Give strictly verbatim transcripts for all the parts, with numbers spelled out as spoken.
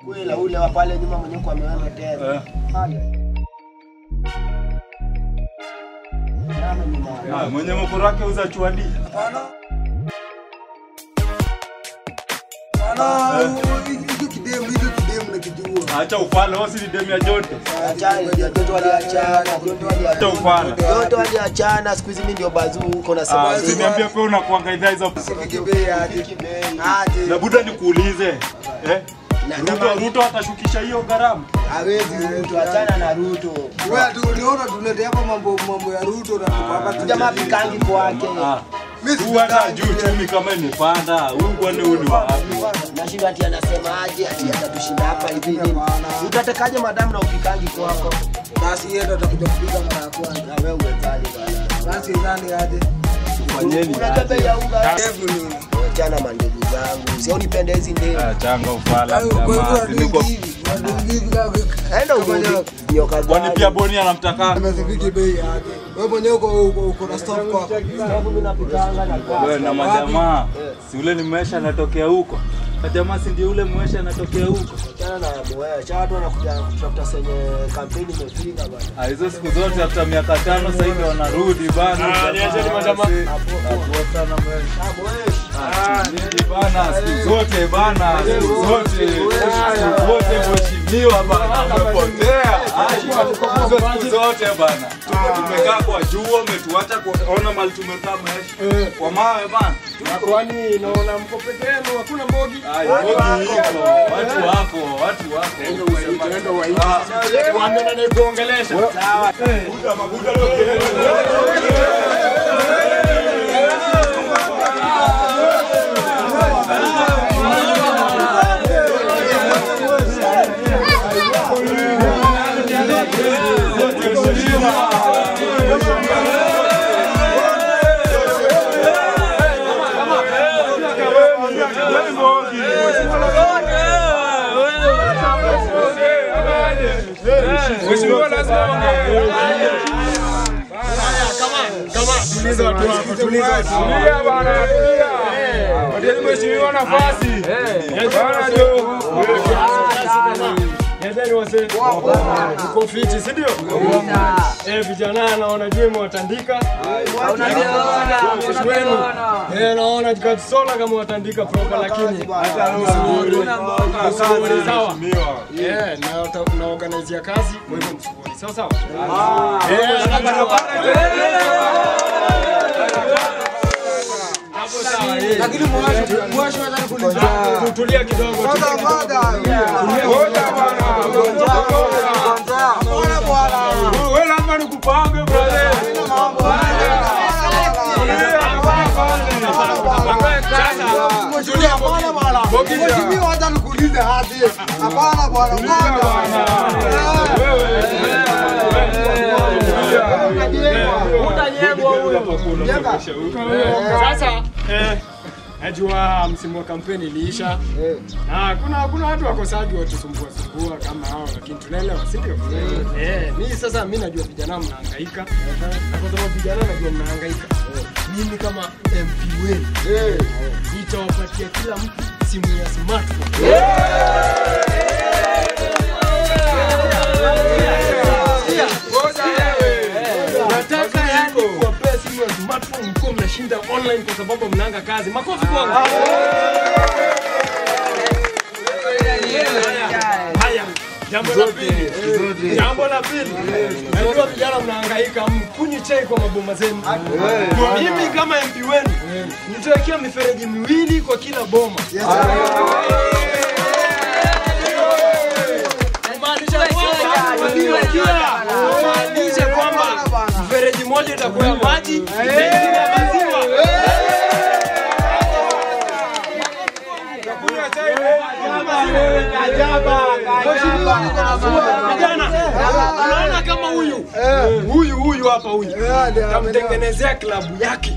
Kwela ule wa pale nyuma mwenye kwa ameona tena. Ah, mwenye mkoro wake uza chwadi. Hapana. Hapana, hiyo kidemu, hiyo kidemu na kijua. Acha ufala, wao si demu ya jote. Acha joto waliachana, joto waliachana. Acha ufala. Joto waliachana, siku hizi mimi ndio bazuu huko na sema. Ah, usiniambie kwa unakuanga idhaa hizo. Sifiki bei aje. Aje. Na buda nikuulize. Eh? Ruto Ruto atashukisha hiyo gharama. Hawezi Ruto, achana na Ruto. Wewe tu uliona tulete hapa mambo mambo ya Ruto na hapa tu jamaa pikangi kwake. Mimi hata juu chumi kama imepanda, huyu kwani huyu ni wapi? Nashinda ati anasema aje ati atatushinda hapa hivi nini? Utatakaje madam na upikangi kwako? basi yeye ndo atakuja kupiga mara ya kwanza. Na wewe uwezaje bana? Basi nani aje? Fanyeni. Unataka ya unga. Hebu nini? Achana mandugu zangu. Sio nipende hizi ndevu. Ah, changa ufala Kwa jamaa. hiyo hivi, hivi Aenda ufanye nyoka Kwani pia Boni anamtaka? amezifiki bei aje. Wewe mwenyewe uko uko na stock kwako. sababu mimi napikanga na kwa. Wewe na majamaa. Si ule ni mwesha anatokea huko. Jamaa si ndio ule mwesha anatokea huko. Achana na wewe. Cha watu wanakuja kutafuta senye kampeni imefika bana. Ah, hizo siku zote hata miaka tano sasa hivi wanarudi bana. Ah, niache ni majamaa. Hapo sana mbele. Ah, wewe. Ah, ni bana siku zote bana, siku zote. Wote mheshimiwa bana, amepotea. Ah, siku zote bana. Tumekaa kwa jua, umetuacha kuona mali tumekaa maisha. Kwa mawe bana. Kwani naona mko peke yenu hakuna mbogi? Ai, mbogi hiko. Watu wako, watu wako. Ndio waiti. Waambie na kuongelesha. Sawa. Buda mabuda leo. Mheshimiwa lazima ongee. Kama kama tuliza watu wako, tuliza watu. Tulia bana, tulia. Wadieni mheshimiwa nafasi. Eh. Bana jo. Yadeni wase. Uko fiti, si ndio? Eh, vijana naona juu mwatandika. Eh, naona jikasola kama watandika proper lakini hata msuri. Msuri sawa. Eh, na na organize kazi kwa hivyo msuri. Sawa sawa. Eh, Lakini mwashi mwashi wanataka kuliza. tulia kidogo. Sasa mada. Ngoja bwana. Bwana bwana. Wewe lazima nikupange brother. Mheshimiwa hata nikuulize hadi. Hapana bwana. Utanyegwa huyo. Sasa eh najua msimu wa kampeni iliisha. Na kuna kuna watu wakosaji watusumbua sumbua kama hao lakini tunaelewa si ndio? Eh mimi sasa mimi najua vijana mnahangaika. Na kwa sababu vijana najua mnahangaika. Mimi kama M P wenu nitawapatia kila mtu simu ya smartphone. Nataka yani kuwapea simu ya smartphone mko mnashinda online kwa sababu mnaanga kazi. Makofi kwangu. Haya. Jambo la pili. Jambo la pili. Najua vijana mnahangaika mkunywe chai kwa maboma zenu. Mimi kama M P wenu nitawekea mifereji miwili kwa kila boma. Maanisha kwamba mfereji moja itakuwa ya maji, nyingine ya maziwa. Vijana, unaona kama huyu huyu huyu hapa huyu tamtengenezea klabu yake.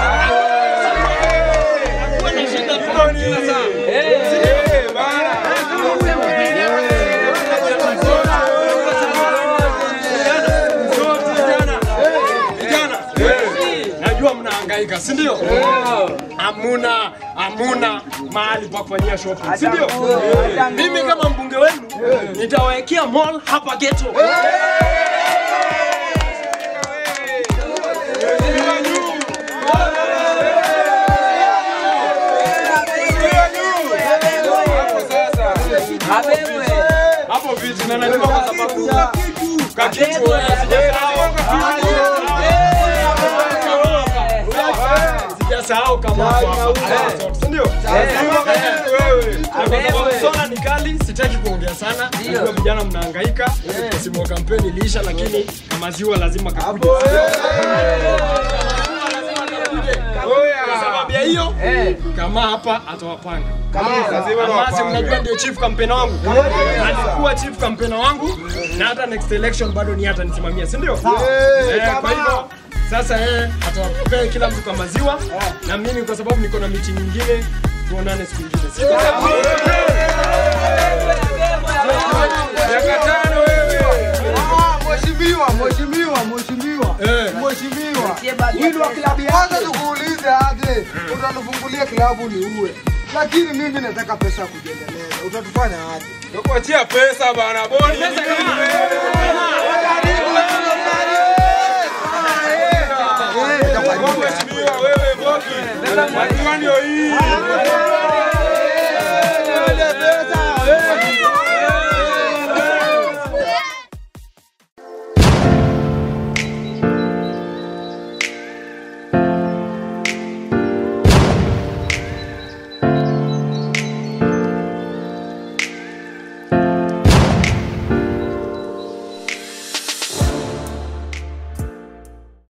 Hakuwa na shida fulani sasa. Eh bana. Najua mnahangaika, si ndio? Hamuna hamuna mahali pa kufanyia shopping, si ndio? Mimi kama mbunge wenu nitawekea mall hapa ghetto. Hapo vitu na najua kwa sababu kakitu sijasahau kama hapo. Ndio. Wewe. Sona ni kali, sitaki kuongea sana. Ndio vijana mnahangaika. Msimu wa kampeni iliisha lakini kama ziwa lazima kakuje. Kwa sababu ya hiyo kama hapa atawapanga. Kama mnajua ndio chief campaign wangu. Alikuwa chief campaign wangu na hata next election bado ni hata nisimamia, si ndio? Eh, kwa hivyo sasa yeye atawapea kila mtu kwa maziwa na mimi kwa sababu niko na meeting nyingine tuonane siku nyingine. Siku Mheshimiwa, mheshimiwa, mheshimiwa. Mheshimiwa. Hili wa klabu kwanza tukuulize aje. Utatufungulia klabu ni uwe. Lakini mimi nataka pesa kujiendeleza. Utatufanya aje? Tukuachia pesa bana. Boni pesa kama wewe Mheshimiwa wewe Mboki. Madiwani hii.